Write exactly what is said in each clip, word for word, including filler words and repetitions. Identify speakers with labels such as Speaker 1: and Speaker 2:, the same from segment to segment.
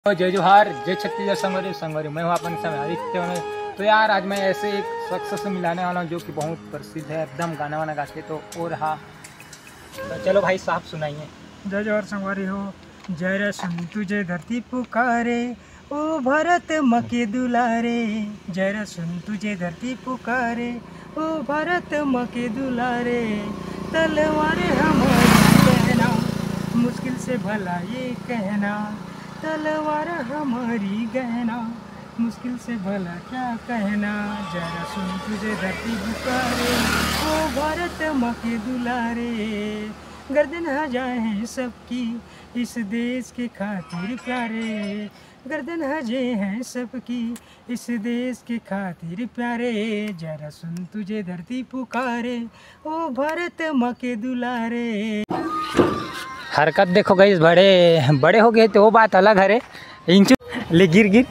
Speaker 1: जय जोहार, जय छत्तीसगढ़ संगवारी संगवारी। मैं हूँ अपन समय आदित्य में। तो यार आज मैं ऐसे एक शख्स से मिलाने वाला हूँ जो कि बहुत प्रसिद्ध है, एकदम गाना वाना गाते। तो और रहा तो चलो भाई साहब सुनाइए।
Speaker 2: जय जोहार संगवारी हो। जय रे सुन तुझे धरती पुकारे, ओ भारत माँ के दुलारे। जय रे सुन तुझे धरती पुकारे, ओ भारत माँ के दुलारे। तलवार हमारी कहना, मुश्किल से भला ये कहना। तलवार हमारी गहना, मुश्किल से भला क्या कहना। जरा सुन तुझे धरती पुकारे, ओ भारत माँ के दुलारे। गर्दन हजाए हैं सबकी इस देश के खातिर प्यारे। गर्दन हजे हैं सबकी इस देश के खातिर प्यारे। जरा सुन तुझे धरती पुकारे, ओ भारत माँ के दुलारे।
Speaker 1: हरकत देखो गई, बड़े बड़े हो गए तो वो बात अलग है रे। इंचू ले गिर गिर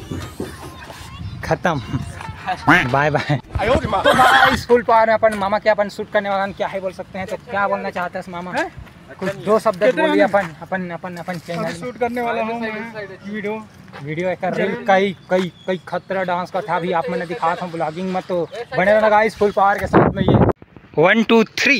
Speaker 1: खत्म, बाय बाय। तो भाई स्कूल पर अपन मामा के अपन शूट करने वाला क्या है बोल सकते हैं। तो क्या बोलना चाहते हैं मामा? कुछ दो शब्द बोलिए। अपन अपन अपन अपन चैनल
Speaker 2: शूट करने वाला हूँ मैं वीडियो
Speaker 1: वीडियो कर रही। कई कई कई खतरा डांस का था भी आप मैंने दिखाया था ब्लॉगिंग में। तो बने रहना गाइस फुल पावर के साथ में। ये वन टू थ्री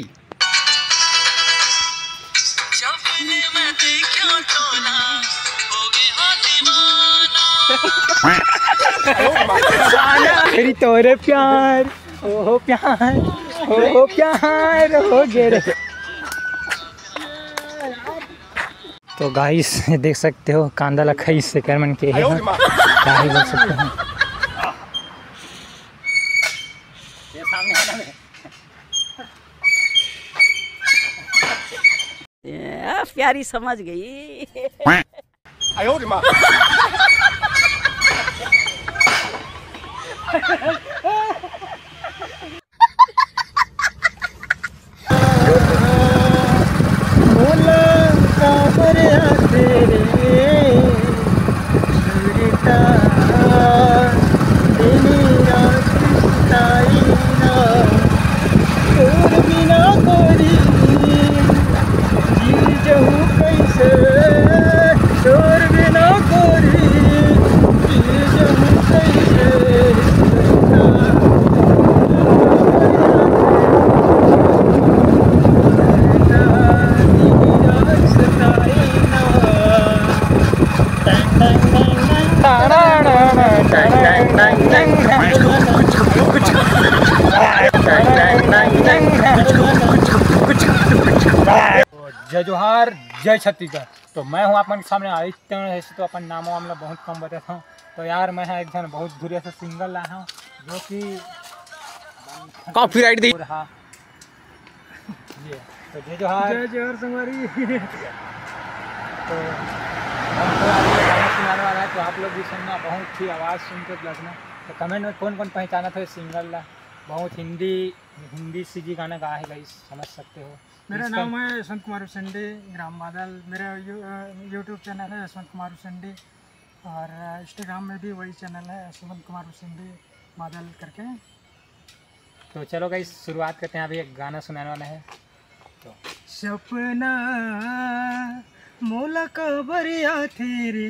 Speaker 1: तेरी तोरे प्यार ओ प्यार ओ प्यार हो गे। तो गाइस देख सकते हो कांदा लखई से करमन के है, क्या ही बोल सकते हैं। ये सामने आना है।
Speaker 3: आ, प्यारी समझ गई।
Speaker 1: जय जोहार, जय छत्तीसगढ़। तो मैं हूँ अपन सामने आदित्य। ऐसे तो अपन नामों वाम बहुत कम बताता हूँ। तो यार मैं एक जन बहुत दूर से सिंगल लाया हूँ जो कि
Speaker 4: कॉपीराइट दी
Speaker 1: रहा। ये तो जय जोहार,
Speaker 2: जय जोहार संगवारी।
Speaker 1: तो हमको आज ये गाना सुनाने वाला है। तो आप लोग भी सुनना, बहुत ही आवाज़ सुन के लगना। तो कमेंट में कौन कौन पहचाना था सिंगल ला। बहुत हिंदी हिंदी सी जी गाना गाया है गाइस, समझ सकते हो।
Speaker 2: मेरा नाम है यशवंत कुमार उसेंडी, ग्राम बादल। मेरा यू, यूट्यूब चैनल है यशवंत कुमार उसेंडी, और इंस्टाग्राम में भी वही चैनल है यशवंत कुमार उसेंडी बादल करके।
Speaker 1: तो चलो गाइस शुरुआत करते हैं। अभी एक गाना सुनाने वाला है। तो
Speaker 2: सपना मोला कबरिया तेरे,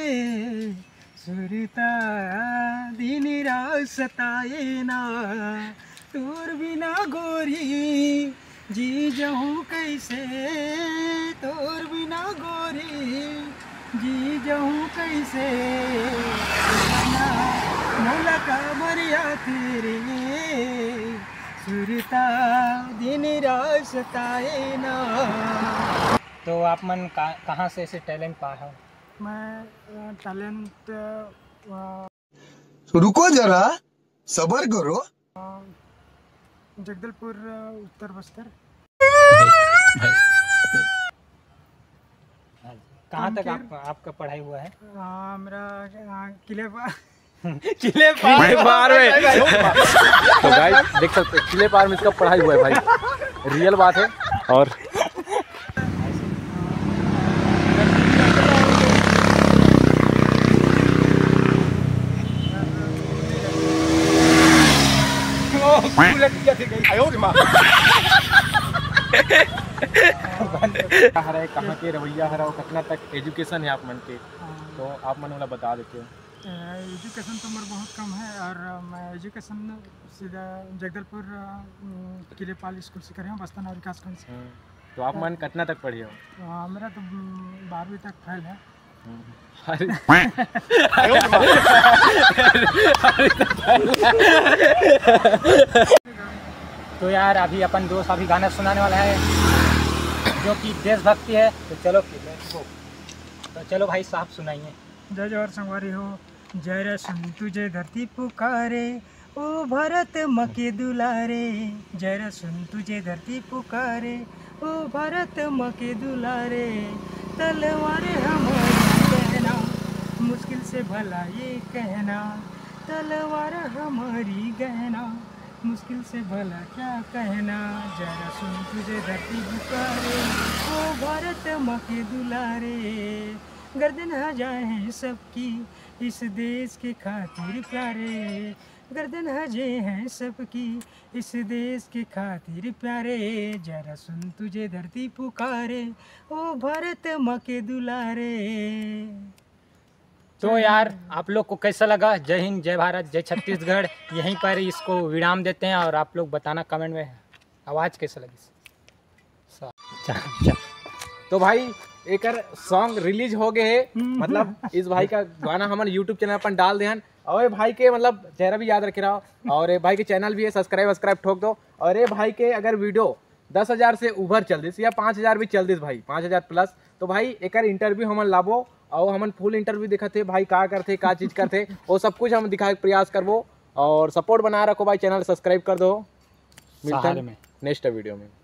Speaker 2: सुरता दिन रात सताए ना। तोर बिना गोरी जी जाऊँ कैसे, तोर बिना गोरी जी जाऊँ कैसे। मोला कबरिया तेरे, सुरता दिन रात सताए ना।
Speaker 1: तो आप मन कहाँ से ऐसे टैलेंट पा हो?
Speaker 2: मैं टैलेंट
Speaker 4: रुको जरा सबर करो।
Speaker 2: जगदलपुर उत्तर बस्तर।
Speaker 1: कहाँ तक आप, आपका पढ़ाई हुआ है?
Speaker 2: हाँ मेरा किले पार
Speaker 1: किले
Speaker 4: किले पार में तो गाइस देख सकते हो किले पार में इसका पढ़ाई हुआ है भाई, रियल बात है। और हरा कहाँ के रवैया हरा और कितना तक एजुकेशन है आप मन के, तो आप मन वाला बता देते हो।
Speaker 2: एजुकेशन तो मेरा बहुत कम है और मैं एजुकेशन सीधा जगदलपुर किलेपाल स्कूल से कर रहा हूँ, बस्ताना और विकास खंड से।
Speaker 4: तो आप मन कितना तक पढ़े हो?
Speaker 2: हाँ, मेरा तो बारहवीं तक फेल है।
Speaker 1: तो यार अभी अपन दोस्त अभी गाना सुनाने वाला है जो कि देशभक्ति है, तो चलो तो चलो भाई साहब सुनाइए।
Speaker 2: जय जवाहर संगवारी हो, जय रे सुन तुझे धरती पुकारे, ओ भारत माँ के दुलारे, जय रे सुन तुझे धरती पुकारे, ओ भारत माँ के दुलारे, तलवार हमारी कहना, मुश्किल से भला ये कहना, तलवार हमारी गहना, मुश्किल से भला क्या कहना, जरा सुन तुझे धरती पुकारे, ओ भारत माँ के दुलारे, गर्दन हजाए हैं सबकी इस देश के खातिर प्यारे, गर्दन हजे हैं सबकी इस देश के खातिर प्यारे, जरा सुन तुझे धरती पुकारे, ओ भारत माँ के दुलारे।
Speaker 1: तो यार आप लोग को कैसा लगा? जय हिंद, जय भारत, जय छत्तीसगढ़। यहीं पर इसको विराम देते हैं और आप लोग बताना कमेंट में आवाज़ कैसा लगी। चल
Speaker 4: तो भाई एक सॉन्ग रिलीज हो गए है, मतलब इस भाई का गाना हमारे यूट्यूब चैनल पर डाल दे हन, और ये भाई के मतलब चेहरा भी याद रखे रहो, और ये भाई के चैनल भी है, सब्सक्राइब सब्सक्राइब ठोक दो। और ये भाई के अगर वीडियो दस हज़ार से ऊपर चल दिस या पाँच हज़ार भी चल दिस भाई, पाँच हज़ार प्लस, तो भाई एक इंटरव्यू हमन लाबो और हमन फुल इंटरव्यू दिखाते भाई का करते का चीज़ करते वो सब कुछ हम दिखाए प्रयास करबो, और सपोर्ट बना रखो भाई, चैनल सब्सक्राइब कर दो। मिलते हैं नेक्स्ट वीडियो में।